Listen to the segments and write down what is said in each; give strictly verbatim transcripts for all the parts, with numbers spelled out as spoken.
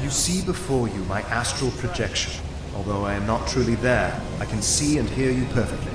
You see before you my astral projection. Although I am not truly there, I can see and hear you perfectly.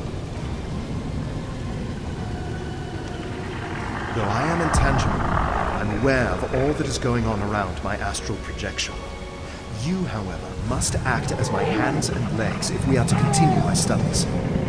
Though I am intangible, I'm aware of all that is going on around my astral projection. You, however, must act as my hands and legs if we are to continue my studies.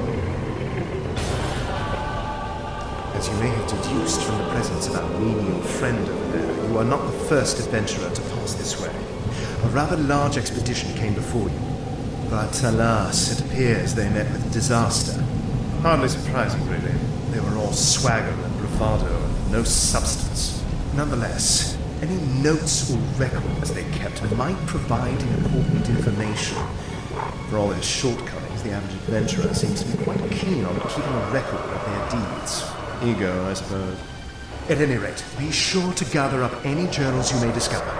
As you may have deduced from the presence of our menial friend over there, you are not the first adventurer to pass this way. A rather large expedition came before you, but alas, it appears they met with disaster. Hardly surprising, really. They were all swagger and bravado and no substance. Nonetheless, any notes or records they kept might provide important information. For all their shortcomings, the average adventurer seems to be quite keen on keeping a record of their deeds. Ego, I suppose. At any rate, be sure to gather up any journals you may discover.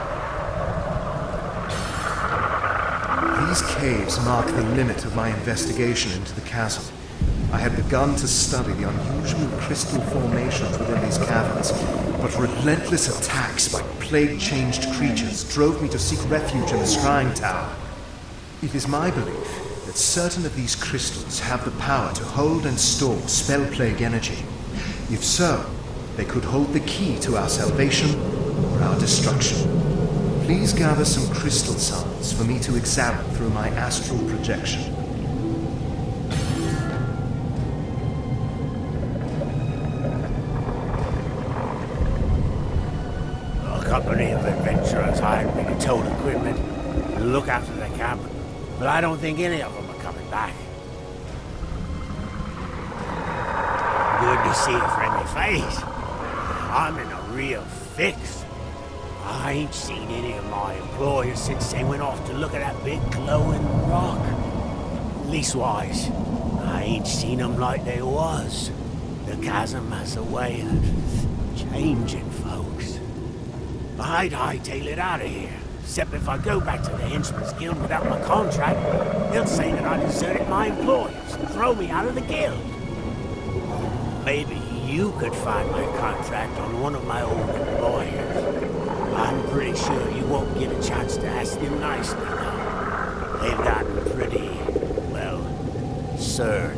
These caves mark the limit of my investigation into the chasm. I had begun to study the unusual crystal formations within these caverns, but relentless attacks by plague-changed creatures drove me to seek refuge in the Scrying Tower. It is my belief that certain of these crystals have the power to hold and store spell plague energy. If so, they could hold the key to our salvation or our destruction. Please gather some crystal samples for me to examine through my astral projection. A company of adventurers hired me to tow equipment and look after the camp, but I don't think any of them are coming back. Good to see a friendly face. I'm in a real fix. I ain't seen any of my employers since they went off to look at that big glowing rock. Leastwise, I ain't seen them like they was. The chasm has a way of changing folks. I'd hightail it out of here, except if I go back to the Henchman's Guild without my contract, they'll say that I deserted my employers and throw me out of the guild. Maybe you could find my contract on one of my old employers. I'm pretty sure you won't get a chance to ask them nicely now. They've gotten pretty, well, surly.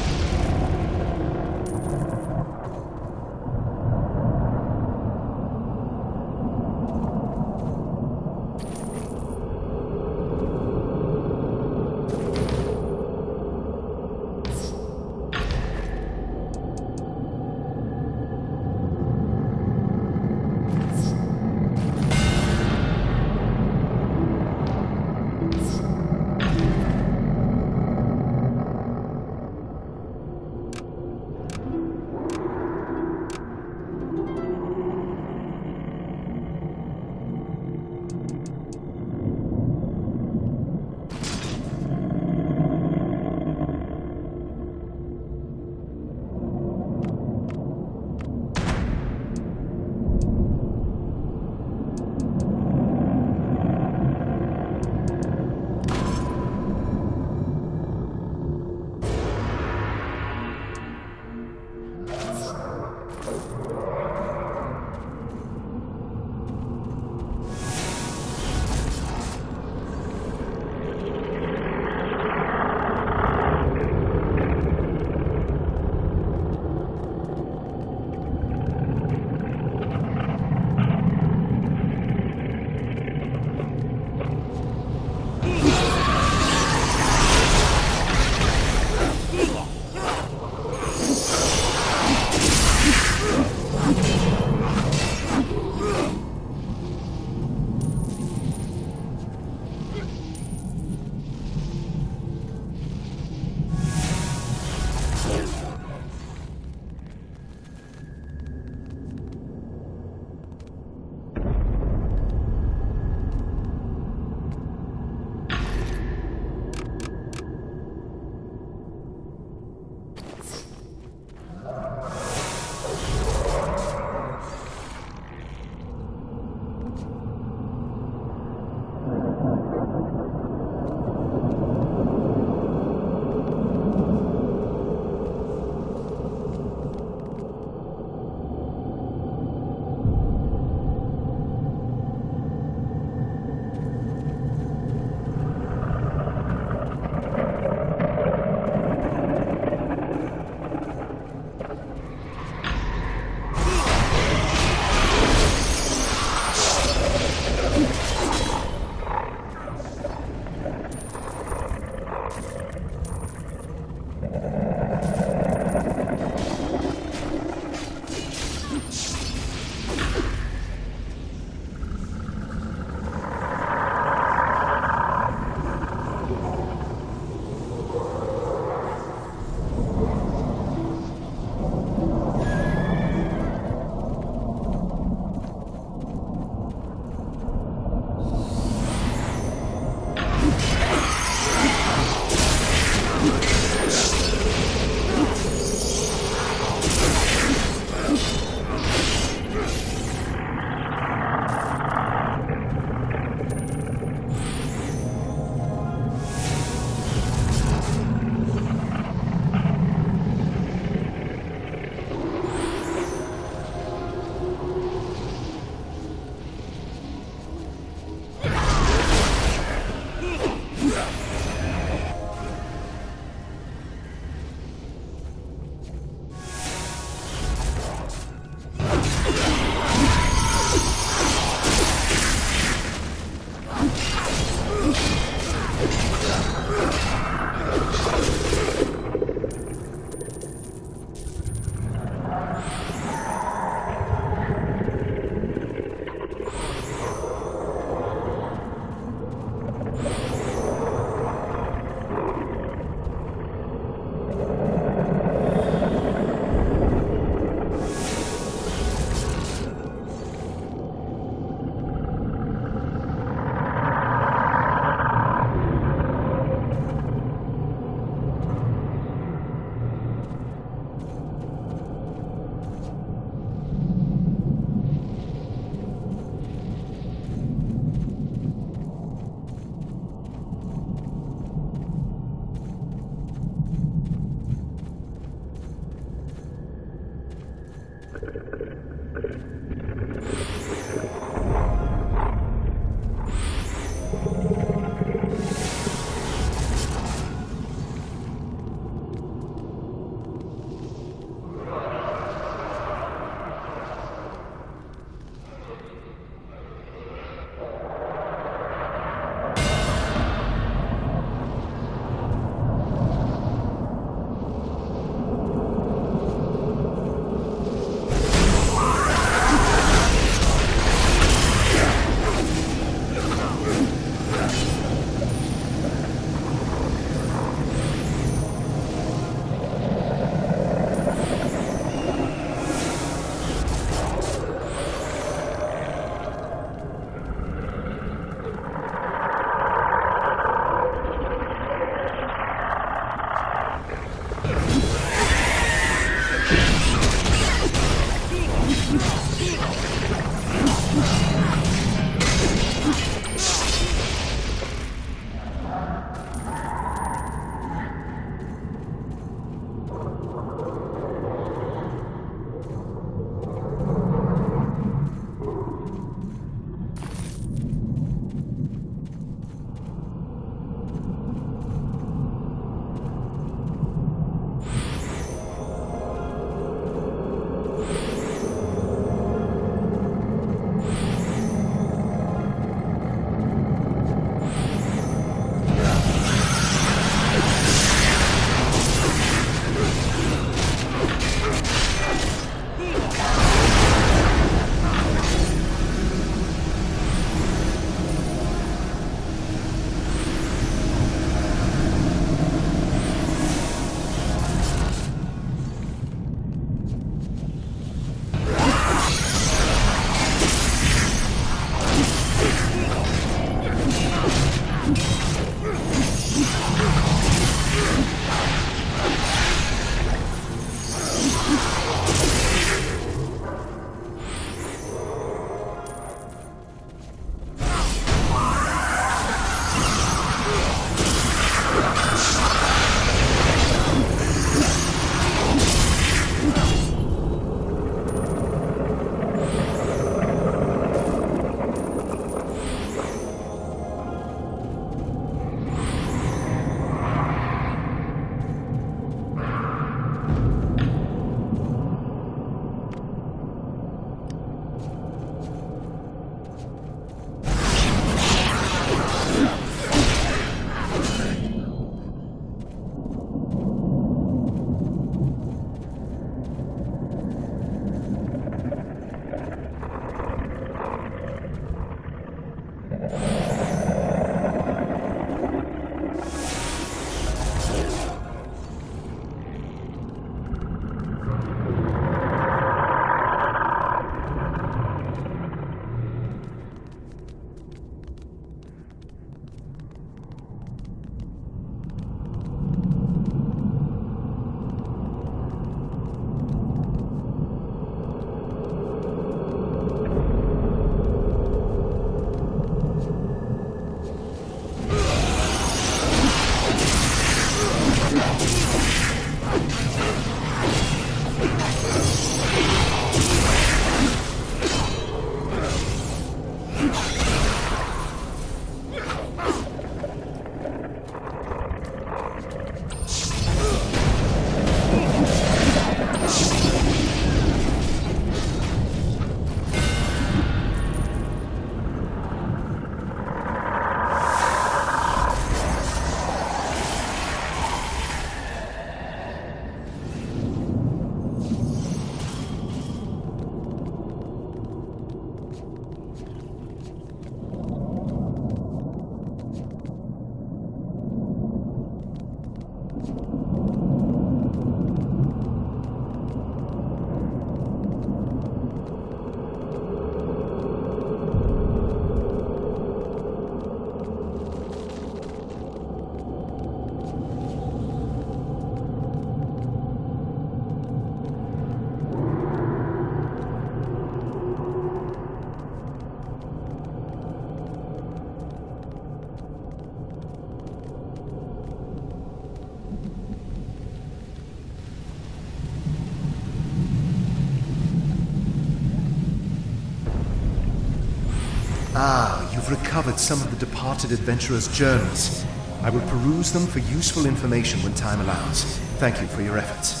Ah, you've recovered some of the departed adventurers' journals. I will peruse them for useful information when time allows. Thank you for your efforts.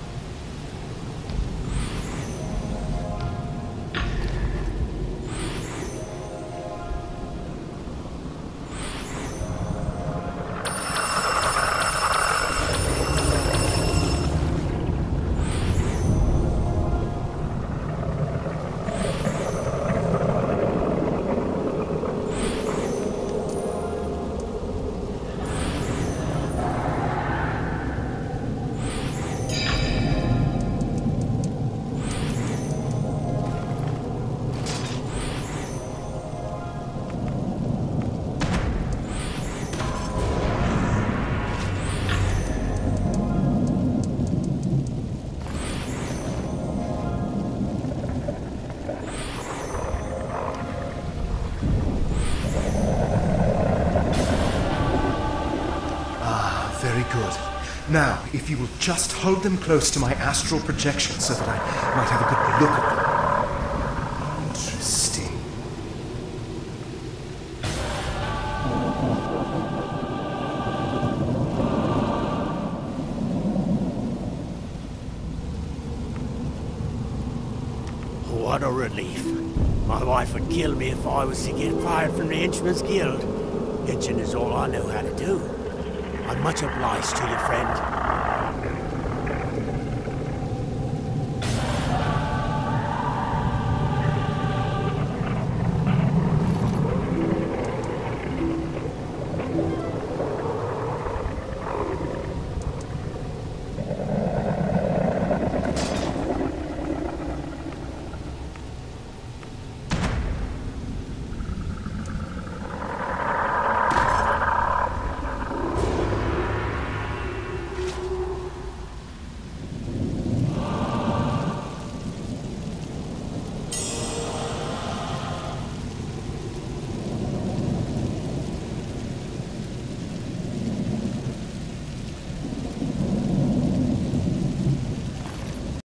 Now, if you will just hold them close to my astral projection so that I might have a good look at them. Interesting. What a relief. My wife would kill me if I was to get fired from the Henchman's Guild. Hitching is all I know how to do. I'm much obliged to you, friend.